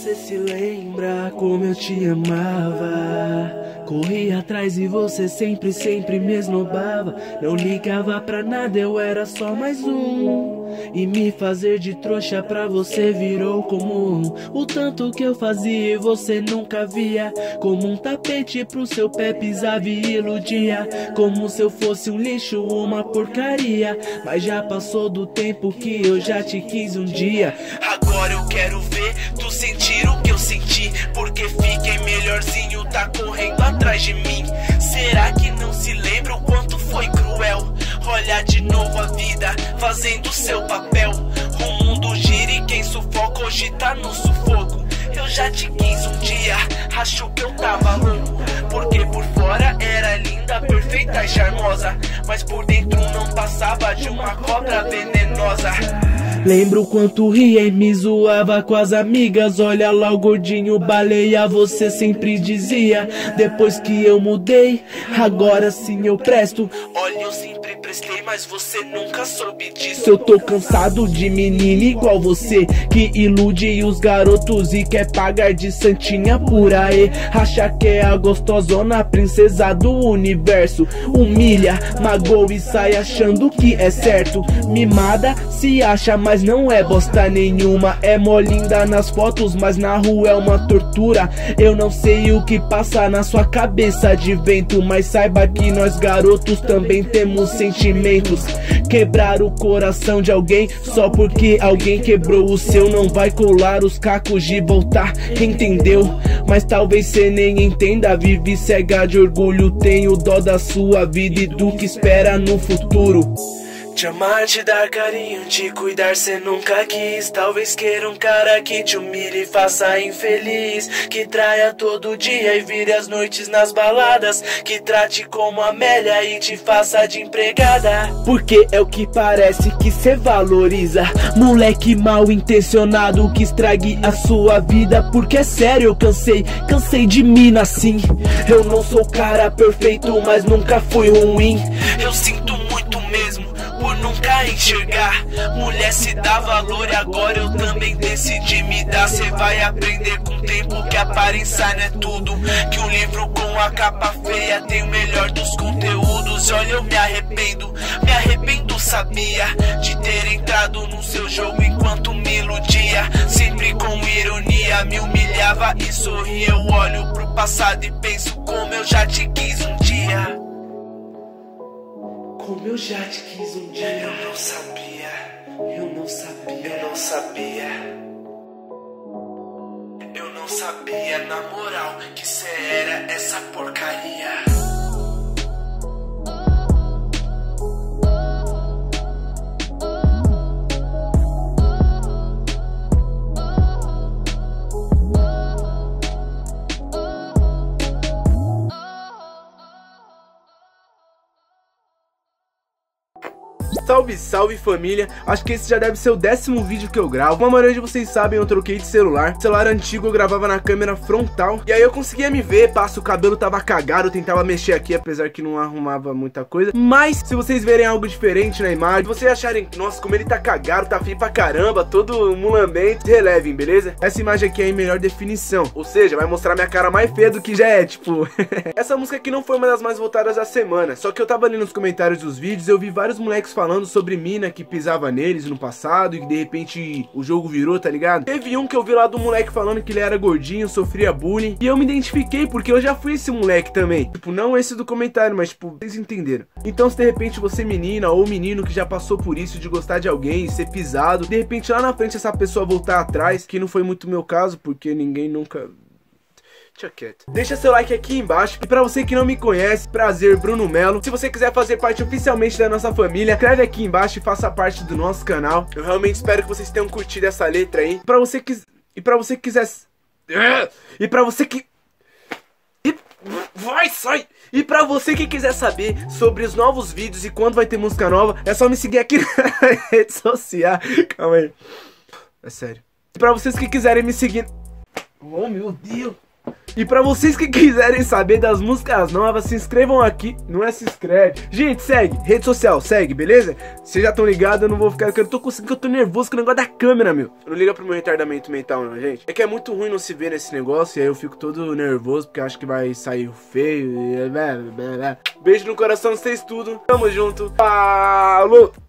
você se lembra como eu te amava. Corri atrás e você sempre me esnobava. Não ligava pra nada, eu era só mais um. E me fazer de trouxa pra você virou comum. O tanto que eu fazia e você nunca via. Como um tapete pro seu pé pisava e iludia. Como se eu fosse um lixo, uma porcaria. Mas já passou do tempo que eu já te quis um dia. Agora eu quero ver tu sentir o que eu senti. Porque fiquei melhorzinho, tá correndo atrás de mim. Será que não se lembra o quanto foi cruel? Olha de novo a vida, fazendo seu papel. O mundo gira e quem sufoca hoje tá no sufoco. Eu já te quis um dia, acho que eu tava louco. Porque por fora era linda, perfeita e charmosa, mas por dentro não passava de uma cobra venenosa. Lembro quanto ria e me zoava com as amigas. Olha lá o gordinho baleia, você sempre dizia. Depois que eu mudei, agora sim eu presto. Olha, eu sempre prestei, mas você nunca soube disso. Eu tô cansado de menina igual você, que ilude os garotos e quer pagar de santinha por aí. Acha que é a gostosona, princesa do universo. Humilha, magoa e sai achando que é certo. Mimada, se acha, mas não é bosta nenhuma. É mó linda nas fotos, mas na rua é uma tortura. Eu não sei o que passa na sua cabeça de vento, mas saiba que nós garotos também temos sentimentos. Quebrar o coração de alguém só porque alguém quebrou o seu não vai colar os cacos de voltar, entendeu? Mas talvez cê nem entenda. Vive cega de orgulho, tenho dó da sua vida e do que espera no futuro. Te amar, te dar carinho, te cuidar cê nunca quis. Talvez queira um cara que te humilhe e faça infeliz, que traia todo dia e vire as noites nas baladas, que trate como Amélia e te faça de empregada. Porque é o que parece que cê valoriza. Moleque mal intencionado que estrague a sua vida. Porque é sério, eu cansei de mina assim. Eu não sou cara perfeito, mas nunca fui ruim. Eu sinto muito mesmo por nunca enxergar. Mulher se dá valor e agora eu também decidi me dar. Cê vai aprender com o tempo que aparência não é tudo, que um livro com a capa feia tem o melhor dos conteúdos. Olha, eu me arrependo, sabia, de ter entrado no seu jogo enquanto me iludia. Sempre com ironia, me humilhava e sorria. Eu olho pro passado e penso como eu já te quis um dia. Como eu já te quis um dia. Eu não sabia, eu não sabia, eu não sabia. Eu não sabia, na moral, que cê era essa porcaria. Salve, salve família, acho que esse já deve ser o 10º vídeo que eu gravo. Como a maioria de vocês sabem, eu troquei de celular. Celular antigo eu gravava na câmera frontal, e aí eu conseguia me ver, o cabelo tava cagado, eu tentava mexer aqui, apesar que não arrumava muita coisa. Mas, se vocês verem algo diferente na imagem, se vocês acharem, nossa, como ele tá cagado, tá feio pra caramba, todo mulambento, relevem, beleza? Essa imagem aqui é em melhor definição, ou seja, vai mostrar minha cara mais feia do que já é, tipo... Essa música aqui não foi uma das mais votadas da semana, só que eu tava ali nos comentários dos vídeos, eu vi vários moleques falando sobre mina que pisava neles no passado e que de repente o jogo virou, tá ligado? Teve um que eu vi lá do moleque falando que ele era gordinho, sofria bullying, e eu me identifiquei porque eu já fui esse moleque também. Tipo, não esse do comentário, mas tipo, vocês entenderam. Então se de repente você menina ou menino que já passou por isso de gostar de alguém e ser pisado, de repente lá na frente essa pessoa voltar atrás, que não foi muito meu caso, porque ninguém nunca... Deixa seu like aqui embaixo. E pra você que não me conhece, prazer, Bruno Melo. Se você quiser fazer parte oficialmente da nossa família, escreve aqui embaixo e faça parte do nosso canal. Eu realmente espero que vocês tenham curtido essa letra aí. Pra você que... E pra você que quiser... E pra você que... Vai, sai! E pra você que quiser saber sobre os novos vídeos e quando vai ter música nova, é só me seguir aqui na rede social. Calma aí. É sério. E pra vocês que quiserem me seguir... Oh, meu Deus! E pra vocês que quiserem saber das músicas novas, se inscrevam aqui. Não é se inscreve. Gente, segue. Rede social, segue, beleza? Vocês já estão ligados, eu não vou ficar... Eu tô conseguindo, eu tô nervoso com o negócio da câmera, meu. Não liga pro meu retardamento mental, não, gente. É que é muito ruim não se ver nesse negócio. E aí eu fico todo nervoso, porque acho que vai sair feio. Beijo no coração de vocês tudo. Tamo junto. Falou!